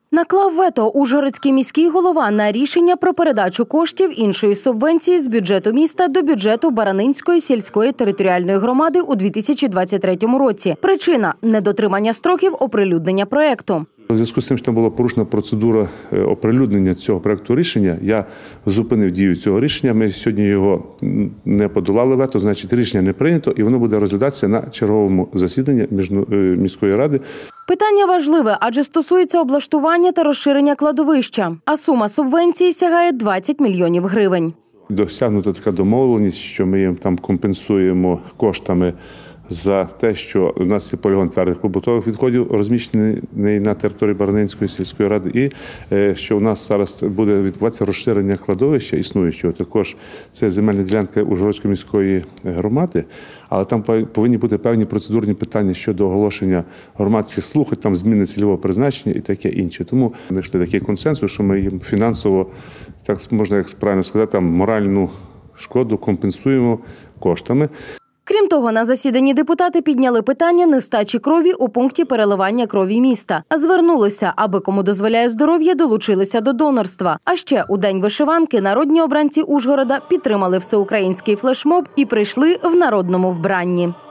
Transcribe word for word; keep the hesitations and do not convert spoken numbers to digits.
Наклав вето ужгородський міський голова на рішення про передачу коштів іншої субвенції з бюджету міста до бюджету Баранинської сільської територіальної громади у дві тисячі двадцять третьому році. Причина – недотримання строків оприлюднення проєкту. У зв'язку з тим, що там була порушена процедура оприлюднення цього проєкту рішення, я зупинив дію цього рішення. Ми сьогодні його не подолали вето, значить рішення не прийнято, і воно буде розглядатися на черговому засіданні міської ради. Питання важливе, адже стосується облаштування та розширення кладовища, а сума субвенції сягає двадцять мільйонів гривень. Досягнута така домовленість, що ми їм там компенсуємо коштами за те, що у нас є полігон твердих побутових відходів, розміщений на території Баранинської сільської ради, і що у нас зараз буде відбуватися розширення кладовища існуючого. Також це земельна ділянка Ужгородської міської громади, але там повинні бути певні процедурні питання щодо оголошення громадських слухань, там зміни цільового призначення і таке інше. Тому знайшли такий консенсус, що ми їм фінансово, так можна як правильно сказати, там моральну шкоду компенсуємо коштами. Крім того, на засіданні депутати підняли питання нестачі крові у пункті переливання крові міста. А звернулися, аби кому дозволяє здоров'я, долучилися до донорства. А ще у День вишиванки народні обранці Ужгорода підтримали всеукраїнський флешмоб і прийшли в народному вбранні.